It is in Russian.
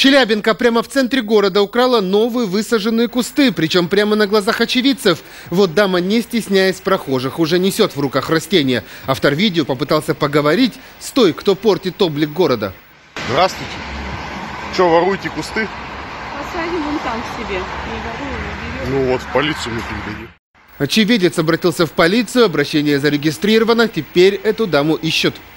Челябинка прямо в центре города украла новые высаженные кусты, причем прямо на глазах очевидцев. Вот дама, не стесняясь прохожих, уже несет в руках растения. Автор видео попытался поговорить с той, кто портит облик города. Здравствуйте. Что, воруете кусты? Посадим вон там к себе. Не воруем, не берем. Ну вот, в полицию мы передадим. Очевидец обратился в полицию, обращение зарегистрировано, теперь эту даму ищут.